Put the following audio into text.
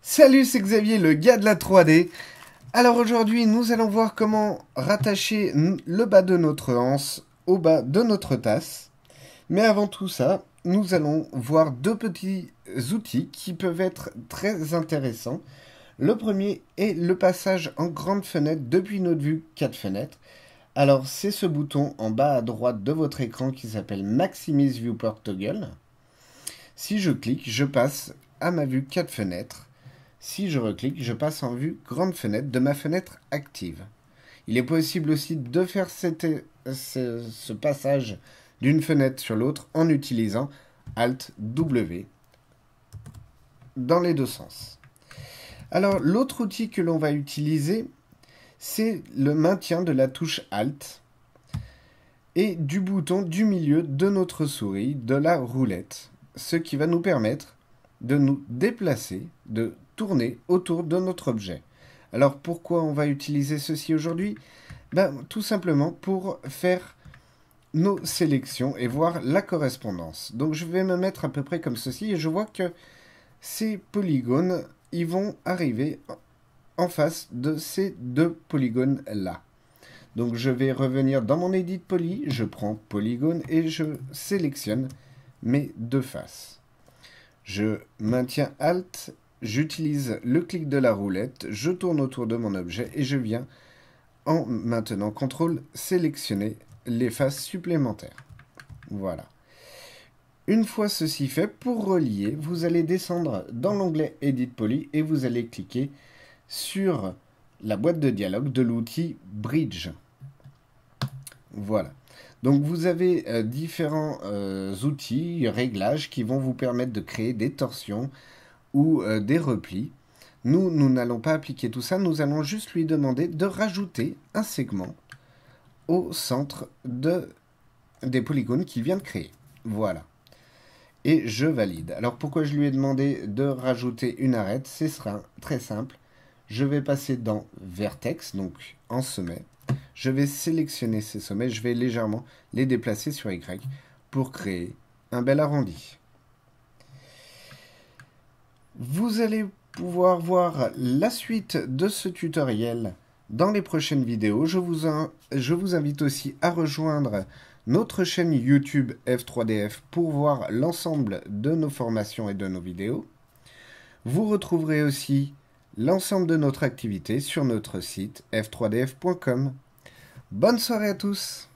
Salut, c'est Xavier, le gars de la 3D. Alors aujourd'hui, nous allons voir comment rattacher le bas de notre anse au bas de notre tasse. Mais avant tout ça, nous allons voir deux petits outils qui peuvent être très intéressants. Le premier est le passage en grande fenêtre depuis notre vue 4 fenêtres. Alors c'est ce bouton en bas à droite de votre écran qui s'appelle Maximize Viewport Toggle. Si je clique, je passe à ma vue 4 fenêtres. Si je reclique, je passe en vue grande fenêtre de ma fenêtre active. Il est possible aussi de faire ce passage d'une fenêtre sur l'autre en utilisant Alt W dans les deux sens. Alors l'autre outil que l'on va utiliser, c'est le maintien de la touche Alt et du bouton du milieu de notre souris, de la roulette, ce qui va nous permettre de nous déplacer, de tourner autour de notre objet. Alors pourquoi on va utiliser ceci aujourd'hui? Tout simplement pour faire nos sélections et voir la correspondance. Donc je vais me mettre à peu près comme ceci et je vois que ces polygones, ils vont arriver en face de ces deux polygones là. Donc je vais revenir dans mon edit poly, je prends polygone et je sélectionne mes deux faces. Je maintiens Alt, j'utilise le clic de la roulette, je tourne autour de mon objet et je viens, en maintenant CTRL, sélectionner les faces supplémentaires. Voilà. Une fois ceci fait, pour relier, vous allez descendre dans l'onglet Edit Poly et vous allez cliquer sur la boîte de dialogue de l'outil Bridge. Voilà. Donc vous avez différents outils, réglages qui vont vous permettre de créer des torsions ou des replis. Nous n'allons pas appliquer tout ça, nous allons juste lui demander de rajouter un segment au centre des polygones qu'il vient de créer. Voilà. Et je valide. Alors pourquoi je lui ai demandé de rajouter une arête? C'est très simple. Je vais passer dans Vertex, donc en sommet. Je vais sélectionner ces sommets, je vais légèrement les déplacer sur Y pour créer un bel arrondi. Vous allez pouvoir voir la suite de ce tutoriel dans les prochaines vidéos. Je vous invite aussi à rejoindre notre chaîne YouTube F3DF pour voir l'ensemble de nos formations et de nos vidéos. Vous retrouverez aussi l'ensemble de notre activité sur notre site f3df.com. Bonne soirée à tous!